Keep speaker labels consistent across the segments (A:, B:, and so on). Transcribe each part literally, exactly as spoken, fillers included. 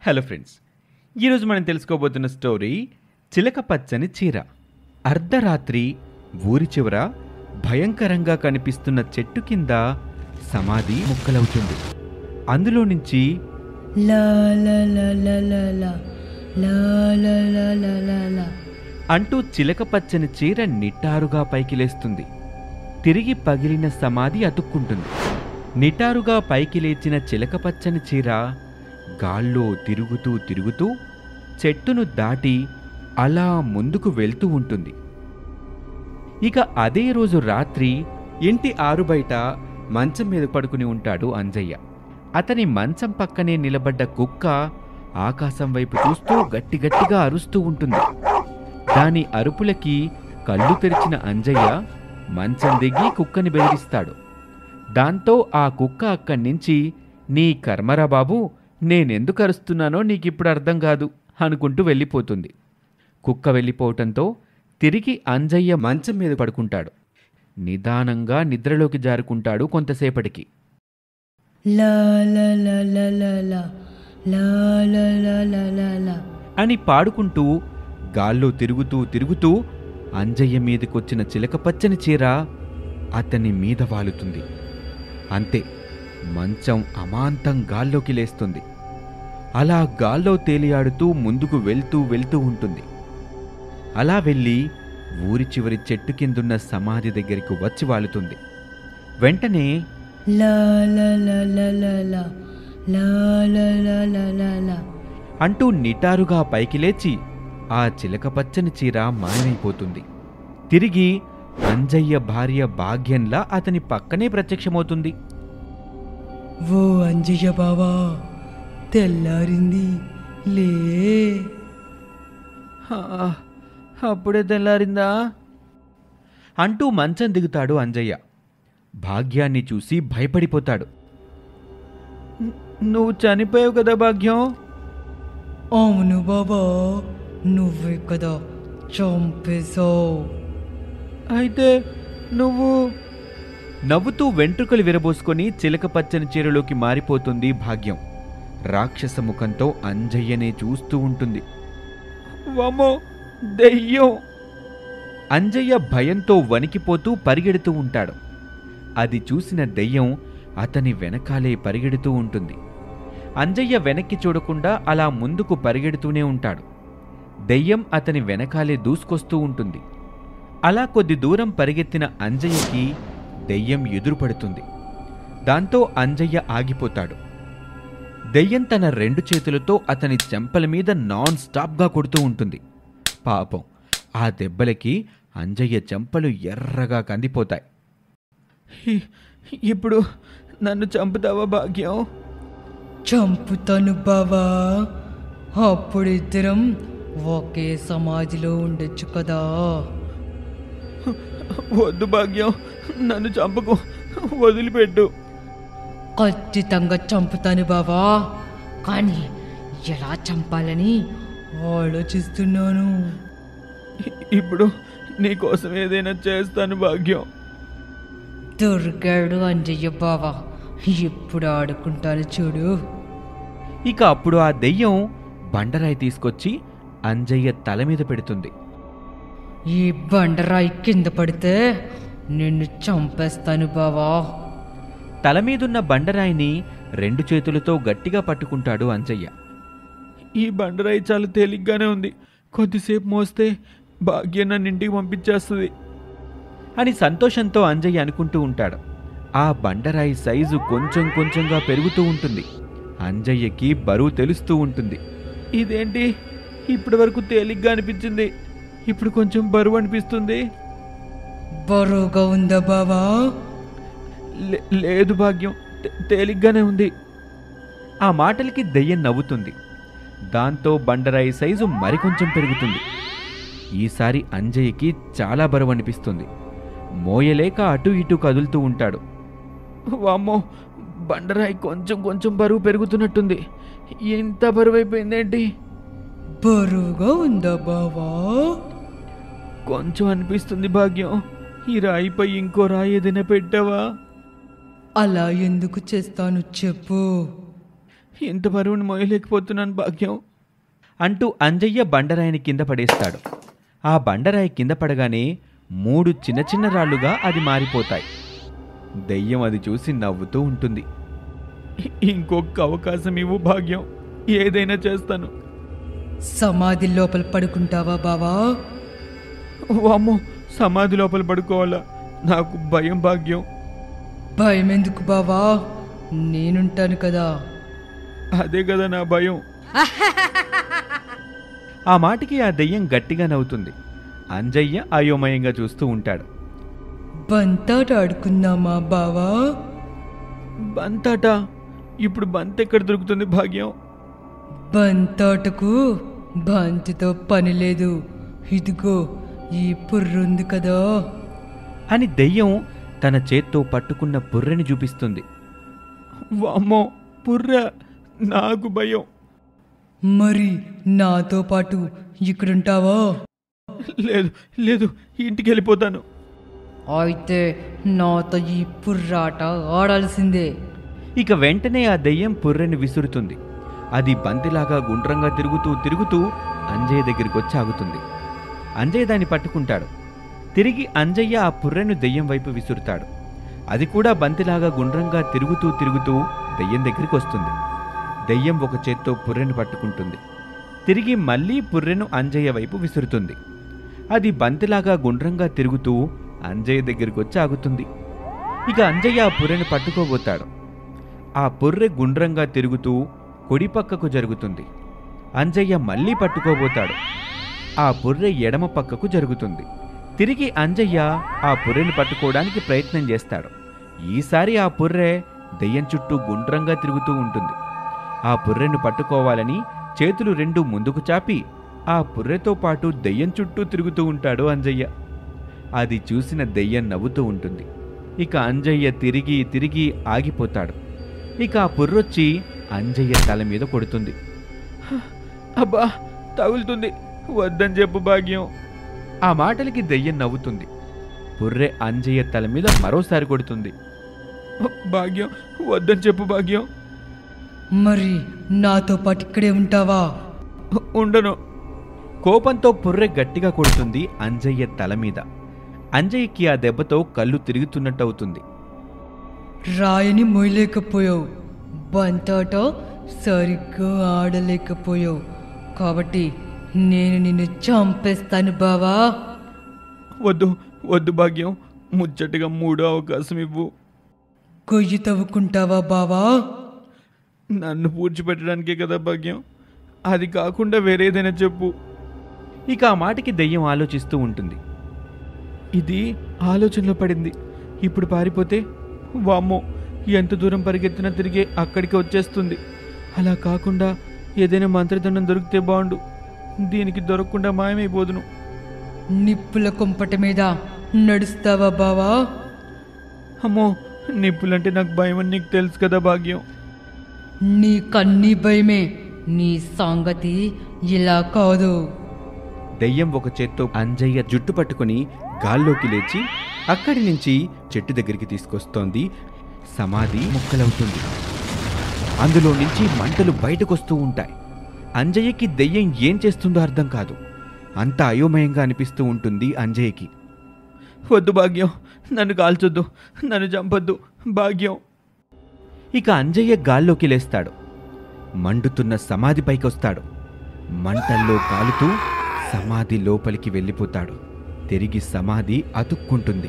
A: Hello friends, ఈరోజు మనం తెలుసుకోబోతున్న story చిలక పచ్చని చీర. అర్ధరాత్రి ఊరి చివర భయంకరంగా కనిపిస్తున్న చెట్టు కింద సమాధి ముక్కలవుతుంది. అందులో నుంచి
B: లా లా లా లా లా లా లా లా లా లా లా లా
A: అంటూ చిలక పచ్చని చీర నిటారుగా పైకి లేస్తుంది. తిరిగి పగిలిన సమాధి అతుక్కుంటుంది. నిటారుగా పైకి లేచిన చిలక పచ్చని చీర గాల్లో తిరుగుతూ తిరుగుతూ చెట్టును దాటి అలా ముందుకు వెళ్తూ ఉంటుంది. ఇక అదే రోజు రాత్రి ఇంటి ఆరుబయట మంచం మీద పడుకుని ఉంటాడు అంజయ్య. అతని మంచం పక్కనే నిలబడ్డ కుక్క ఆకాశం వైపు చూస్తూ గట్టిగట్టిగా అరుస్తూ ఉంటుంది. దాని అరుపులకి కళ్ళు తెరిచిన అంజయ్య మంచం దిగి కుక్కని బెదిరిస్తాడు. దాంతో ఆ కుక్క అక్కడి నుంచి, నీ కర్మరా బాబు, నేనెందుకు అరుస్తున్నానో నీకిప్పుడు అర్థం కాదు అనుకుంటూ వెళ్ళిపోతుంది. కుక్క వెళ్ళిపోవటంతో తిరిగి అంజయ్య మంచం మీద పడుకుంటాడు. నిదానంగా నిద్రలోకి జారుకుంటాడు. కొంతసేపటికి
B: లా లా లా లా లా లా లా లా లా లా లా లా
A: అని పాడుకుంటూ గాల్లో తిరుగుతూ తిరుగుతూ అంజయ్య మీదకొచ్చిన చిలక పచ్చని చీర అతని మీద వాలుతుంది. అంతే, మంచం అమాంతం గాల్లోకి లేస్తుంది. అలా గాల్లో తేలియాడుతూ ముందుకు వెళ్తూ వెళ్తూ ఉంటుంది. అలా వెళ్ళి ఊరి చివరి చెట్టు కిందున్న సమాధి దగ్గరికి వచ్చి వాలుతుంది. వెంటనే
B: లా లా లా లా లా లా లా లా లా లా లా లా
A: అంటూ నిటారుగా పైకి లేచి ఆ చిలక పచ్చని చీర మాయమైపోతుంది. తిరిగి అంజయ్య భార్య భాగ్యంలా అతని పక్కనే ప్రత్యక్షమవుతుంది.
B: ఓ అంజయ్య బావా, తెల్లారింది లే.
A: అప్పుడే తెల్లారిందా అంటూ మంచం దిగుతాడు అంజయ్య. భాగ్యాన్ని చూసి భయపడిపోతాడు. నువ్వు చనిపోయావు కదా భాగ్యం?
B: అవును బాబా, నువ్వే కదా చంపేశావు.
A: అయితే నువ్వు? నవ్వుతూ వెంట్రుకలు విరబోసుకొని చిలక పచ్చని చీరలోకి మారిపోతుంది భాగ్యం. రాక్షస ముఖంతో అంజయ్యనే చూస్తూ ఉంటుంది. వమ్మో, దెయ్యం! అంజయ్య భయంతో వణికిపోతూ పరిగెడుతూ ఉంటాడు. అది చూసిన దెయ్యం అతని వెనకాలే పరిగెడుతూ ఉంటుంది. అంజయ్య వెనక్కి చూడకుండా అలా ముందుకు పరిగెడుతూనే ఉంటాడు. దెయ్యం అతని వెనకాలే దూసుకొస్తూ ఉంటుంది. అలా కొద్ది దూరం పరిగెత్తిన అంజయ్యకి దెయ్యం ఎదురుపడుతుంది. దాంతో అంజయ్య ఆగిపోతాడు. దెయ్యం తన రెండు చేతులతో అతని చెంపల మీద నాన్ స్టాప్గా కొడుతూ ఉంటుంది. పాపం, ఆ దెబ్బలకి అంజయ్య చెంపలు ఎర్రగా కందిపోతాయి. ఇప్పుడు నన్ను చంపుతావా భాగ్యం?
B: చంపుతాను బావా, అప్పుడిద్దరం ఒకే సమాధిలో ఉండొచ్చు కదా.
A: వద్దు భాగ్యం, నన్ను చంపకు, వదిలిపెట్టు.
B: ఖచ్చితంగా చంపుతాను బావా, కానీ ఎలా చంపాలని ఆలోచిస్తున్నాను.
A: ఇప్పుడు నీకోసం ఏదైనా చేస్తాను భాగ్యం.
B: దొరికాడు అంజయ్య బావా, ఇప్పుడు ఆడుకుంటాను చూడు.
A: ఇక అప్పుడు ఆ దెయ్యం బండరాయి తీసుకొచ్చి అంజయ్య తల మీద పెడుతుంది.
B: ఈ బండరాయి కింద పడితే నిన్ను చంపేస్తాను బావా.
A: తల మీదున్న బండరాయిని రెండు చేతులతో గట్టిగా పట్టుకుంటాడు అంజయ్య. ఈ బండరాయి చాలా తేలిగ్గానే ఉంది, కొద్దిసేపు మోస్తే భాగ్యం నన్ను ఇంటికి పంపించేస్తుంది అని సంతోషంతో అంజయ్య అనుకుంటూ ఉంటాడు. ఆ బండరాయి సైజు కొంచెం కొంచెంగా పెరుగుతూ ఉంటుంది. అంజయ్యకి బరువు తెలుస్తూ ఉంటుంది. ఇదేంటి, ఇప్పటి వరకు తేలిగ్గా అనిపించింది, ఇప్పుడు కొంచెం బరువు అనిపిస్తుంది.
B: బరువుగా ఉందా బావా?
A: లేదు భాగ్యం, తేలిగ్గానే ఉంది. ఆ మాటలకి దెయ్యం నవ్వుతుంది. దాంతో బండరాయి సైజు మరికొంచెం పెరుగుతుంది. ఈసారి అంజయ్యకి చాలా బరువు అనిపిస్తుంది. మోయలేక అటు ఇటు కదులుతూ ఉంటాడు. వామ్మో, బండరాయి కొంచెం కొంచెం బరువు పెరుగుతున్నట్టుంది. ఎంత బరువు అయిపోయిందేంటి?
B: బరువుగా ఉందా బావా?
A: కొంచెం అనిపిస్తుంది భాగ్యం. ఈ రాయిపై ఇంకో రాయి ఏదైనా పెట్టావా?
B: అలా ఎందుకు చేస్తాను చెప్పు.
A: ఎంత బరువును మోయలేకపోతున్నాను భాగ్యం అంటూ అంజయ్య బండరాయిని కింద పడేస్తాడు. ఆ బండరాయి కింద పడగానే మూడు చిన్న చిన్న రాళ్లుగా అది మారిపోతాయి. దెయ్యం అది చూసి నవ్వుతూ ఉంటుంది. ఇంకొక అవకాశం ఇవ్వు భాగ్యం, ఏదైనా చేస్తాను.
B: సమాధి లోపల పడుకుంటావా బావా?
A: వామ్మో, సమాధి లోపల పడుకోవాలా? నాకు భయం భాగ్యం.
B: భయం ఎందుకు బావా, నేనుంటాను కదా.
A: అదే కదా నా భయం. ఆ మాటకి ఆ దెయ్యం గట్టిగా నవ్వుతుంది. అంజయ్య అయోమయంగా చూస్తూ ఉంటాడు.
B: బంతాట ఆడుకుందామా బావా?
A: బంతాట? ఇప్పుడు బంత్ ఎక్కడ దొరుకుతుంది భాగ్యం?
B: బంతాటకు బంతితో పని లేదు, ఇదిగో ఈ పుర్రుంది కదా
A: అని దెయ్యం తన చేత్తో పట్టుకున్న పుర్రెని చూపిస్తుంది. వామ్మో, పుర్ర! నాకు భయం.
B: మరి నాతో పాటు ఇక్కడుంటావా?
A: లేదు లేదు, ఇంటికి వెళ్ళిపోతాను.
B: అయితే నాతో ఈ పుర్రాట ఆడాల్సిందే.
A: ఇక వెంటనే ఆ దెయ్యం పుర్రెని విసురుతుంది. అది బంతిలాగా గుండ్రంగా తిరుగుతూ తిరుగుతూ అంజయ్య దగ్గరికి వచ్చి ఆగుతుంది. అంజయ్య దాన్ని పట్టుకుంటాడు. తిరిగి అంజయ్య ఆ పుర్రెను దెయ్యం వైపు విసురుతాడు. అది కూడా బంతిలాగా గుండ్రంగా తిరుగుతూ తిరుగుతూ దెయ్యం దగ్గరికి వస్తుంది. దెయ్యం ఒక చేత్తో పుర్రెను పట్టుకుంటుంది. తిరిగి మళ్ళీ పుర్రెను అంజయ్య వైపు విసురుతుంది. అది బంతిలాగా గుండ్రంగా తిరుగుతూ అంజయ్య దగ్గరికి వచ్చి ఆగుతుంది. ఇక అంజయ్య ఆ పుర్రెను పట్టుకోబోతాడు. ఆ పుర్రె గుండ్రంగా తిరుగుతూ కుడి పక్కకు జరుగుతుంది. అంజయ్య మళ్ళీ పట్టుకోబోతాడు. ఆ పుర్రె ఎడమ పక్కకు జరుగుతుంది. తిరిగి అంజయ్య ఆ పుర్రెను పట్టుకోవడానికి ప్రయత్నం చేస్తాడు. ఈసారి ఆ పుర్రె దెయ్యం చుట్టూ గుండ్రంగా తిరుగుతూ ఉంటుంది. ఆ పుర్రెను పట్టుకోవాలని చేతులు రెండు ముందుకు చాపి ఆ పుర్రెతో పాటు దెయ్యం చుట్టూ తిరుగుతూ ఉంటాడు అంజయ్య. అది చూసిన దెయ్యం నవ్వుతూ ఉంటుంది. ఇక అంజయ్య తిరిగి తిరిగి ఆగిపోతాడు. ఇక ఆ పుర్రొచ్చి అంజయ్య తల మీద కొడుతుంది. అబ్బా, తగులుతుంది, వద్దని చెప్పు భాగ్యం. ఆ మాటలకి దెయ్యం నవ్వుతుంది. పుర్రె అంజయ్య తల మీద మరోసారి కొడుతుంది. భాగ్యం, వద్దని చెప్పు భాగ్యం.
B: మరి నాతో పాటు ఇక్కడే ఉంటావా?
A: ఉండను. కోపంతో పుర్రె గట్టిగా కొడుతుంది అంజయ్య తల మీద. అంజయ్యకి ఆ దెబ్బతో కళ్ళు తిరుగుతున్నట్టు అవుతుంది.
B: రాయిని మోయలేకపోయావు, బంతాట సరిగ్గా ఆడలేకపోయావు, కాబట్టి నేను నిన్ను చంపేస్తాను బావా.
A: వద్దు వద్దు భాగ్యం, ముచ్చటగా మూడో అవకాశం ఇవ్వు.
B: గొయ్యి తవ్వుకుంటావా బావా?
A: నన్ను పూడ్చిపెట్టడానికే కదా భాగ్యం, అది కాకుండా వేరేదైనా చెప్పు. ఇక ఆ మాటకి దెయ్యం ఆలోచిస్తూ ఉంటుంది. ఇది ఆలోచనలో పడింది. ఇప్పుడు పారిపోతే వామ్మో, ఎంత దూరం పరిగెత్తినా తిరిగే అక్కడికి వచ్చేస్తుంది. అలా కాకుండా ఏదైనా మంత్రదండం దొరికితే బాగుండు. దీనికి దొరకకుండా మాయమైపోదును.
B: నిప్పుల కుంపటి మీద నడుస్తావా బావా?
A: అమ్మో, నిప్పులంటే నాకు భయం అని నీకు తెలుసు కదా భాగ్యం.
B: నీ కన్నీ భయమే, నీ సంగతి ఇలా కాదు.
A: దెయ్యం ఒక చేత్తో అంజయ్య జుట్టు పట్టుకుని గాల్లోకి లేచి అక్కడి నుంచి చెట్టు దగ్గరికి తీసుకొస్తోంది. సమాధి ముక్కలవుతుంది. అందులో నుంచి మంటలు బయటకొస్తూ ఉంటాయి. అంజయ్యకి దెయ్యం ఏం చేస్తుందో అర్థం కాదు. అంత అయోమయంగా అనిపిస్తూ ఉంటుంది అంజయ్యకి. వద్దు భాగ్యం, నన్ను కాల్చొద్దు, నన్ను చంపొద్దు భాగ్యం. ఇక అంజయ్య గాల్లోకి లేస్తాడు. మండుతున్న సమాధి పైకొస్తాడు. మంటల్లో కాలుతూ సమాధి లోపలికి వెళ్ళిపోతాడు. తిరిగి సమాధి అతుక్కుంటుంది.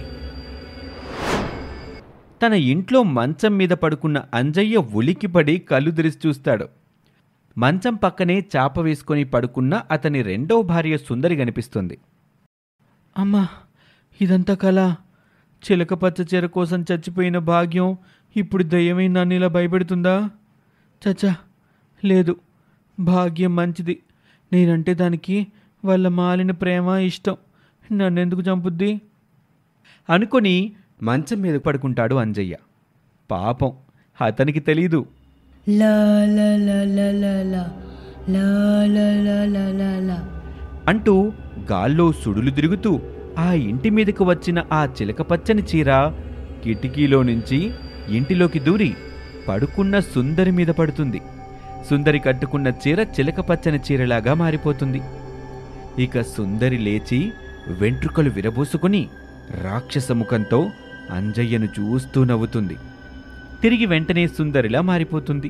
A: తన ఇంట్లో మంచం మీద పడుకున్న అంజయ్య ఉలికిపడి కళ్ళు తెరిచి చూస్తాడు. మంచం పక్కనే చాప వేసుకొని పడుకున్న అతని రెండో భార్య సుందరి కనిపిస్తుంది. అమ్మా, ఇదంతా కళ. చిలక పచ్చ చీర కోసం చచ్చిపోయిన భాగ్యం ఇప్పుడు దయ్యమై నన్ను ఇలా భయపెడుతుందా? చచ్చా, లేదు, భాగ్యం మంచిది. నేనంటే దానికి వాళ్ళ మాలిన ప్రేమ ఇష్టం. నన్నెందుకు చంపుద్ది అనుకొని మంచం మీద పడుకుంటాడు అంజయ్య. పాపం, అతనికి తెలీదు.
B: లా లా లా లా లా లా లా లా లా లా లా లా
A: అంటూ గాల్లో సుడులు తిరుగుతూ ఆ ఇంటి మీదకు వచ్చిన ఆ చిలక పచ్చని చీర కిటికీలో నుంచి ఇంటిలోకి దూరి పడుకున్న సుందరి మీద పడుతుంది. సుందరి కట్టుకున్న చీర చిలక పచ్చని చీరలాగా మారిపోతుంది. ఇక సుందరి లేచి వెంట్రుకలు విరబూసుకుని రాక్షస ముఖంతో అంజయ్యను చూస్తూ నవ్వుతుంది. తిరిగి వెంటనే సుందరిలా మారిపోతుంది.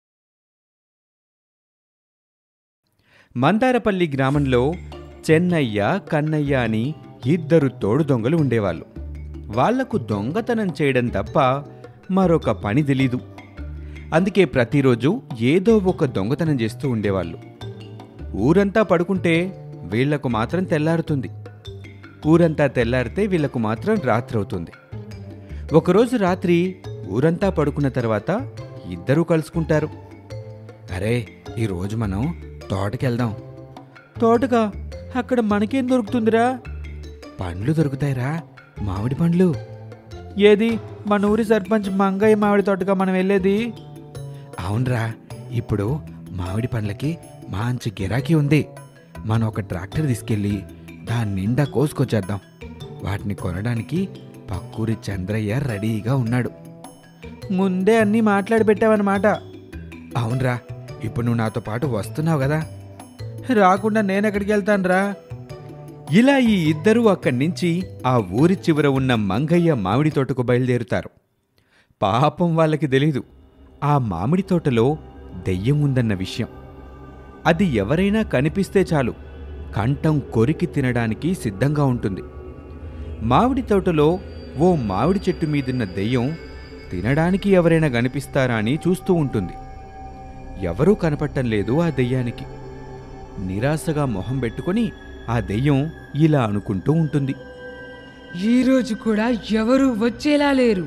A: మందారపల్లి గ్రామంలో చెన్నయ్య, కన్నయ్య అని ఇద్దరు తోడు దొంగలు ఉండేవాళ్ళు. వాళ్లకు దొంగతనం చేయడం తప్ప మరొక పని తెలీదు. అందుకే ప్రతిరోజు ఏదో ఒక దొంగతనం చేస్తూ ఉండేవాళ్ళు. ఊరంతా పడుకుంటే వీళ్లకు మాత్రం తెల్లారుతుంది. ఊరంతా తెల్లారితే వీళ్లకు మాత్రం రాత్రవుతుంది. ఒకరోజు రాత్రి ఊరంతా పడుకున్న తర్వాత ఇద్దరూ కలుసుకుంటారు. అరే, ఈరోజు మనం తోటకెళ్దాం. తోటగా? అక్కడ మనకేం దొరుకుతుందిరా? పండ్లు దొరుకుతాయిరా, మామిడి పండ్లు. ఏది, మన ఊరి సర్పంచ్ మంగయ్య మామిడి తోటగా మనం వెళ్ళేది? అవునరా, ఇప్పుడు మామిడి పండ్లకి మంచి గిరాకీ ఉంది. మనం ఒక ట్రాక్టర్ తీసుకెళ్ళి దాని నిండా కోసుకొచ్చేద్దాం. వాటిని కొనడానికి పక్కూరి చంద్రయ్య రెడీగా ఉన్నాడు. ముందే అన్నీ మాట్లాడి పెట్టావన్నమాట. అవునరా, ఇప్పుడు నువ్వు నాతో పాటు వస్తున్నావు కదా. రాకుండా నేనెక్కడికి వెళ్తానురా? ఇలా ఈ ఇద్దరూ అక్కడి నుంచి ఆ ఊరి చివర ఉన్న మంగయ్య మామిడి తోటకు బయలుదేరుతారు. పాపం వాళ్ళకి తెలీదు ఆ మామిడి తోటలో దెయ్యం ఉందన్న విషయం. అది ఎవరైనా కనిపిస్తే చాలు కంఠం కొరికి తినడానికి సిద్ధంగా ఉంటుంది. మామిడి తోటలో ఓ మామిడి చెట్టు మీదున్న దెయ్యం తినడానికి ఎవరైనా కనిపిస్తారా అని చూస్తూ ఉంటుంది. ఎవరూ కనపట్టం లేదు ఆ దెయ్యానికి. నిరాశగా మొహం పెట్టుకుని ఆ దెయ్యం ఇలా అనుకుంటూ ఉంటుంది.
B: ఈరోజు కూడా ఎవరూ వచ్చేలా లేరు.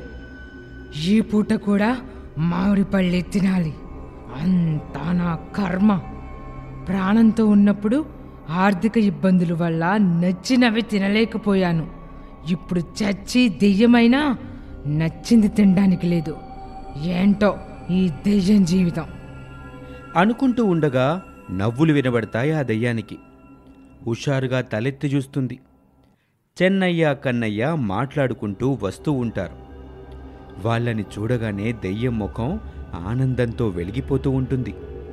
B: ఈ పూట కూడా మామిడి పళ్ళే తినాలి. అంతా నా కర్మ. ప్రాణంతో ఉన్నప్పుడు ఆర్థిక ఇబ్బందుల వల్ల నచ్చినవి తినలేకపోయాను. ఇప్పుడు చచ్చి దెయ్యమైనా నచ్చింది తినడానికి లేదు. ఏంటో ఈ దెయ్యం జీవితం
A: అనుకుంటూ ఉండగా నవ్వులు వినబడతాయి ఆ దెయ్యానికి. హుషారుగా తలెత్తి చూస్తుంది. చెన్నయ్య, కన్నయ్య మాట్లాడుకుంటూ వస్తూ ఉంటారు. వాళ్ళని చూడగానే దెయ్యం ముఖం ఆనందంతో వెలిగిపోతూ ఉంటుంది.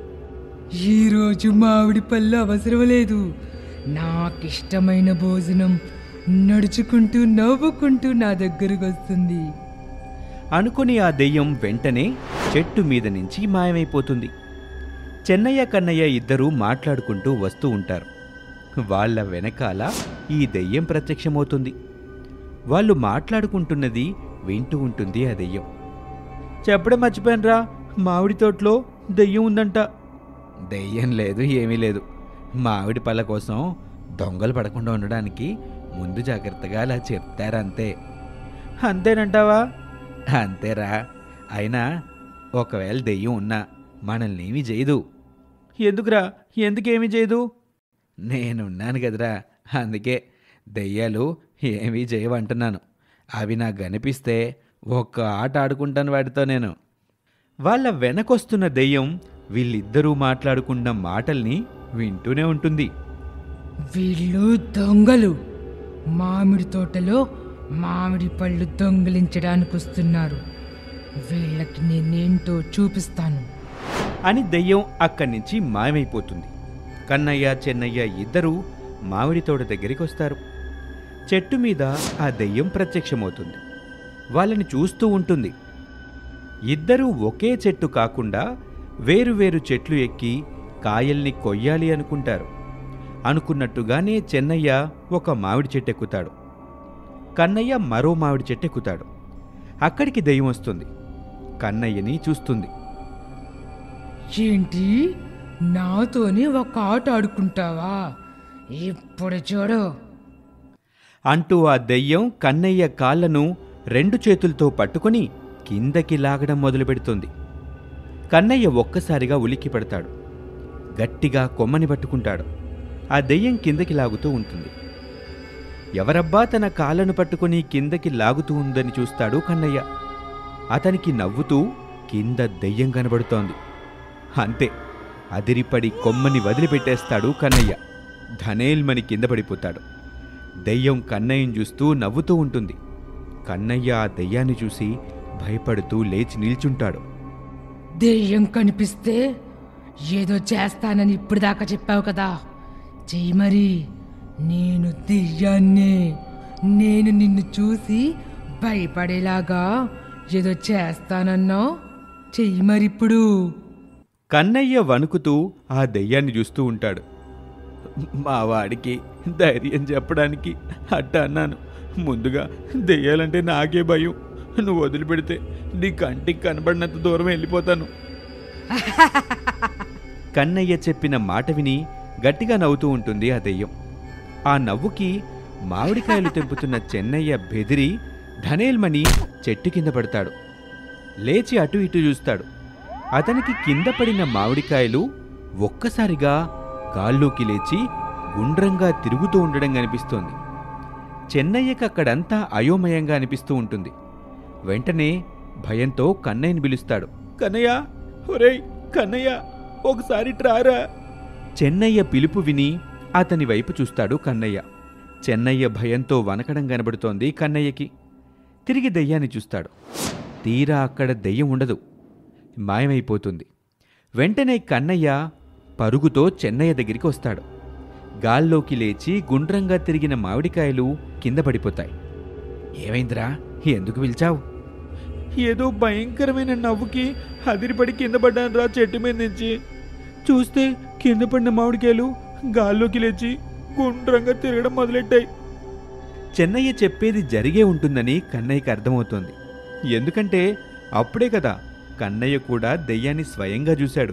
B: ఈరోజు మామిడి పళ్ళు అవసరం లేదు. నాకిష్టమైన భోజనం నడుచుకుంటూ నవ్వుకుంటూ నా దగ్గరకు వస్తుంది
A: అనుకుని ఆ దెయ్యం వెంటనే చెట్టు మీద నుంచి మాయమైపోతుంది. చెన్నయ్య, కన్నయ్య ఇద్దరూ మాట్లాడుకుంటూ వస్తూ ఉంటారు. వాళ్ళ వెనకాల ఈ దెయ్యం ప్రత్యక్షమవుతుంది. వాళ్ళు మాట్లాడుకుంటున్నది వింటూ ఉంటుంది ఆ దెయ్యం. చెప్పడం మర్చిపోయినరా, మామిడి తోటలో దెయ్యం ఉందంట. దెయ్యం లేదు, ఏమీ లేదు. మామిడి పళ్ళ కోసం దొంగలు పడకుండా ఉండడానికి ముందు జాగ్రత్తగా అలా చెప్తారంతే. అంతేనంటావా? అంతేరా. అయినా ఒకవేళ దెయ్యం ఉన్నా మనల్ని ఏమీ చేయదు. ఎందుకురా? ఎందుకేమీ చేయదు? నేనున్నాను కదరా, అందుకే దెయ్యాలు ఏమీ చేయవంటున్నాను. అవి నాకు కనిపిస్తే ఒక్క ఆట ఆడుకుంటాను వాటితో నేను. వాళ్ళ వెనకొస్తున్న దెయ్యం వీళ్ళిద్దరూ మాట్లాడుకున్న మాటల్ని వింటూనే ఉంటుంది.
B: వీళ్ళు దొంగలు. మామిడి తోటలో మామిడి పళ్ళు దొంగిలించడానికి వస్తున్నారు. వీళ్ళకి నేనేంటో చూపిస్తాను
A: అని దెయ్యం అక్కడి నుంచి మాయమైపోతుంది. కన్నయ్య, చెన్నయ్య ఇద్దరూ మామిడి తోట దగ్గరికి వస్తారు. చెట్టు మీద ఆ దెయ్యం ప్రత్యక్షమవుతుంది. వాళ్ళని చూస్తూ ఉంటుంది. ఇద్దరూ ఒకే చెట్టు కాకుండా వేరువేరు చెట్లు ఎక్కి కాయల్ని కొయ్యాలి అనుకుంటారు. అనుకున్నట్టుగానే చెన్నయ్య ఒక మామిడి చెట్టు ఎక్కుతాడు. కన్నయ్య మరో మామిడి చెట్టు ఎక్కుతాడు. అక్కడికి దెయ్యం వస్తుంది. కన్నయ్యని చూస్తుంది.
B: ఏంటి, నాతోనే ఒక ఆట ఆడుకుంటావా? ఇప్పుడు చూడు
A: అంటూ ఆ దెయ్యం కన్నయ్య కాళ్లను రెండు చేతులతో పట్టుకుని కిందకి లాగడం మొదలుపెడుతుంది. కన్నయ్య ఒక్కసారిగా ఉలిక్కి పడతాడు. గట్టిగా కొమ్మని పట్టుకుంటాడు. ఆ దెయ్యం కిందకి లాగుతూ ఉంటుంది. ఎవరబ్బా తన కాళ్ళను పట్టుకుని కిందకి లాగుతూ ఉందని చూస్తాడు కన్నయ్య. అతనికి నవ్వుతూ కింద దెయ్యం కనబడుతోంది. అంతే, అదిరిపడి కొమ్మని వదిలిపెట్టేస్తాడు కన్నయ్య. ధనేల్మని కింద పడిపోతాడు. దెయ్యం కన్నయ్యను చూస్తూ నవ్వుతూ ఉంటుంది. కన్నయ్య ఆ దెయ్యాన్ని చూసి భయపడుతూ లేచి నిల్చుంటాడు.
B: దెయ్యం కనిపిస్తే ఏదో చేస్తానని ఇప్పుడు దాకా చెప్పావు కదా, చెయ్యి మరి. నేను దెయ్యాన్నే. నేను నిన్ను చూసి భయపడేలాగా ఏదో చేస్తానన్నావు, చెయ్యి మరిప్పుడు.
A: కన్నయ్య వణుకుతూ ఆ దెయ్యాన్ని చూస్తూ ఉంటాడు. మా వాడికి ధైర్యం చెప్పడానికి అట్ట అన్నాను. ముందుగా దెయ్యాలంటే నాకే భయం. నువ్వు వదిలిపెడితే నీ కంటికి కనబడినంత దూరం వెళ్ళిపోతాను. కన్నయ్య చెప్పిన మాట విని గట్టిగా నవ్వుతూ ఉంటుంది ఆ దెయ్యం. ఆ నవ్వుకి మామిడికాయలు తెంపుతున్న చెన్నయ్య బెదిరి ధనేల్మని చెట్టు కింద పడతాడు. లేచి అటు ఇటు చూస్తాడు. అతనికి కింద పడిన మామిడికాయలు ఒక్కసారిగా గాల్లోకి లేచి గుండ్రంగా తిరుగుతూ ఉండడం కనిపిస్తోంది. చెన్నయ్యకి అక్కడంతా అయోమయంగా అనిపిస్తూ ఉంటుంది. వెంటనే భయంతో కన్నయ్యని పిలుస్తాడు. కన్నయ్య, ఒరేయ్ కన్నయ్య, ఒకసారి ట్రారా. చెన్నయ్య పిలుపు విని అతని వైపు చూస్తాడు కన్నయ్య. చెన్నయ్య భయంతో వనకడం కనబడుతోంది కన్నయ్యకి. తిరిగి దెయ్యాన్ని చూస్తాడు. తీరా అక్కడ దెయ్యం ఉండదు, మాయమైపోతుంది. వెంటనే కన్నయ్య పరుగుతో చెన్నయ్య దగ్గరికి వస్తాడు. గాల్లోకి లేచి గుండ్రంగా తిరిగిన మామిడికాయలు కింద పడిపోతాయి. ఏమైందిరా, ఎందుకు పిలిచావు? ఏదో భయంకరమైన నవ్వుకి అదిరిపడి కింద పడ్డాను రా చెట్టు మీద నుంచి. చూస్తే కింద పడిన మామిడికాయలు గాల్లోకి లేచి గుండ్రంగా తిరగడం మొదలెట్టాయి. చెన్నయ్య చెప్పేది జరిగే ఉంటుందని కన్నయ్యకి అర్థమవుతోంది. ఎందుకంటే అప్పుడే కదా కన్నయ్య కూడా దెయ్యాన్ని స్వయంగా చూశాడు.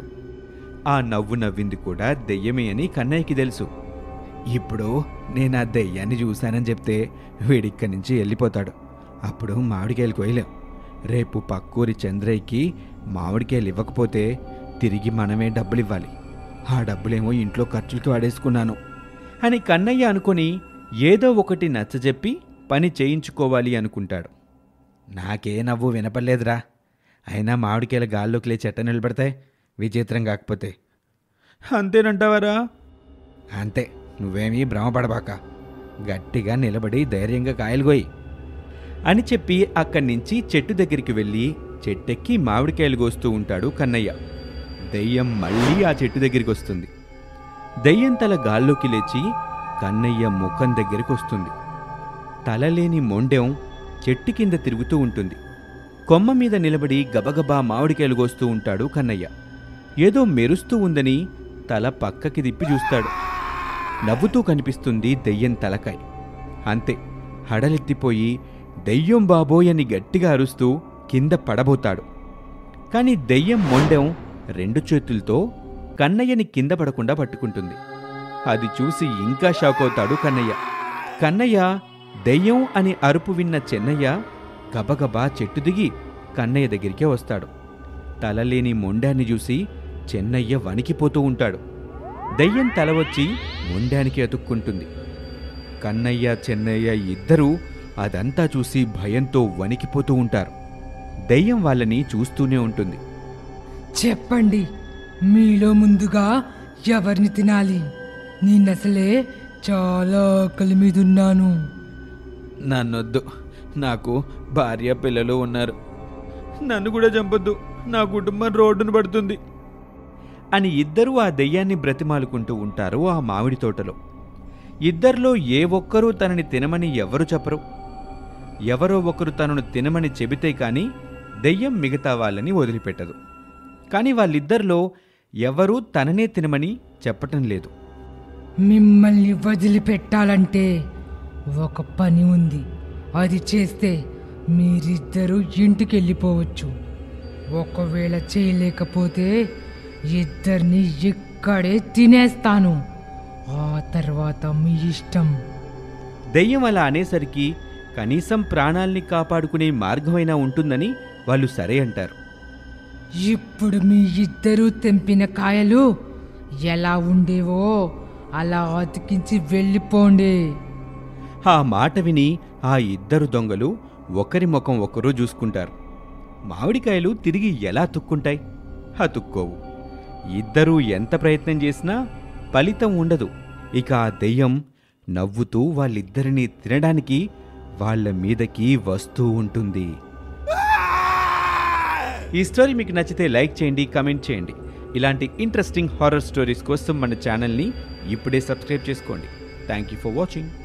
A: ఆ నవ్వు నవ్వింది కూడా దెయ్యమే అని కన్నయ్యకి తెలుసు. ఇప్పుడు నేను ఆ దెయ్యాన్ని చూశానని చెప్తే వీడిక్కడి నుంచి వెళ్ళిపోతాడు. అప్పుడు మామిడికాయలు కోయలేం. రేపు పక్కూరి చంద్రయ్యకి మామిడికాయలు ఇవ్వకపోతే తిరిగి మనమే డబ్బులివ్వాలి. ఆ డబ్బులేమో ఇంట్లో ఖర్చులకి వాడేసుకున్నాను అని కన్నయ్య అనుకుని ఏదో ఒకటి నచ్చజెప్పి పని చేయించుకోవాలి అనుకుంటాడు. నాకే నవ్వు వినపడలేదురా. అయినా మామిడికాయల గాల్లోకి లేచి ఎట్ట నిలబడతాయి, విచిత్రం కాకపోతే. అంతేనంటావారా? అంతే, నువ్వేమీ భ్రమపడబాక. గట్టిగా నిలబడి ధైర్యంగా కాయలుగోయి అని చెప్పి అక్కడి నుంచి చెట్టు దగ్గరికి వెళ్ళి చెట్టెక్కి మామిడికాయలు కోస్తూ ఉంటాడు కన్నయ్య. దెయ్యం మళ్ళీ ఆ చెట్టు దగ్గరికి వస్తుంది. దెయ్యం తల గాల్లోకి లేచి కన్నయ్య ముఖం దగ్గరికి వస్తుంది. తలలేని మొండెం చెట్టు కింద తిరుగుతూ ఉంటుంది. కొమ్మ మీద నిలబడి గబగబా మామిడికాయలు కోస్తూ ఉంటాడు కన్నయ్య. ఏదో మెరుస్తూ ఉందని తల పక్కకి తిప్పి చూస్తాడు. నవ్వుతూ కనిపిస్తుంది దెయ్యం తలకాయ్. అంతే, హడలెత్తిపోయి దెయ్యం బాబోయ్ అని గట్టిగా అరుస్తూ కింద పడబోతాడు. కాని దెయ్యం మొండెం రెండు చేతులతో కన్నయ్యని కింద పడకుండా పట్టుకుంటుంది. అది చూసి ఇంకా షాకవుతాడు కన్నయ్య. కన్నయ్య దెయ్యం అని అరుపు విన్న చెన్నయ్య గబగబా చెట్టు దిగి కన్నయ్య దగ్గరికే వస్తాడు. తలలేని మొండాన్ని చూసి చెన్నయ్య వణికిపోతూ ఉంటాడు. దెయ్యం తల వచ్చి మొండానికి అతుక్కుంటుంది. కన్నయ్య చెన్నయ్య ఇద్దరూ అదంతా చూసి భయంతో వణికిపోతూ ఉంటారు. దెయ్యం వాళ్ళని చూస్తూనే ఉంటుంది.
B: చెప్పండి, మీలో ముందుగా ఎవరిని తినాలి? నేనసలే చాలా ఆకలి మీదున్నాను.
A: నన్నొద్దు, నాకు భార్య పిల్లలు ఉన్నారు. నన్ను కూడా చంపొద్దు, నా కుటుంబం రోడ్డును పడుతుంది అని ఇద్దరూ ఆ దెయ్యాన్ని బ్రతిమాలుకుంటూ ఉంటారు ఆ మామిడి తోటలో. ఇద్దరిలో ఏ ఒక్కరూ తనని తినమని ఎవరు చెప్పరు. ఎవరో ఒకరు తనను తినమని చెబితే కాని దెయ్యం మిగతా వాళ్ళని వదిలిపెట్టదు. కాని వాళ్ళిద్దరిలో ఎవరూ తననే తినమని చెప్పటం లేదు.
B: మిమ్మల్ని వదిలిపెట్టాలంటే ఒక పని ఉంది. అది చేస్తే మీరిద్దరూ ఇంటికి వెళ్ళిపోవచ్చు. ఒకవేళ చేయలేకపోతే ఇద్దరిని ఇక్కడే తినేస్తాను. ఆ తర్వాత మీ ఇష్టం.
A: దెయ్యం అలా అనేసరికి కనీసం ప్రాణాల్ని కాపాడుకునే మార్గమైనా ఉంటుందని వాళ్ళు సరే అంటారు.
B: ఇప్పుడు మీ ఇద్దరూ తెంపిన కాయలు ఎలా ఉండేవో అలా అతికించి వెళ్ళిపోండి.
A: ఆ మాట విని ఆ ఇద్దరు దొంగలు ఒకరి ముఖం ఒకరు చూసుకుంటారు. మామిడికాయలు తిరిగి ఎలా తుక్కుంటాయి? అతుక్కోవు. ఇద్దరూ ఎంత ప్రయత్నం చేసినా ఫలితం ఉండదు. ఇక ఆ దెయ్యం నవ్వుతూ వాళ్ళిద్దరినీ తినడానికి వాళ్ళ మీదకి వస్తూ ఉంటుంది. ఈ స్టోరీ మీకు నచ్చితే లైక్ చేయండి, కమెంట్ చేయండి. ఇలాంటి ఇంట్రెస్టింగ్ హారర్ స్టోరీస్ కోసం మన ఛానల్ని ఇప్పుడే సబ్స్క్రైబ్ చేసుకోండి. Thank you for watching.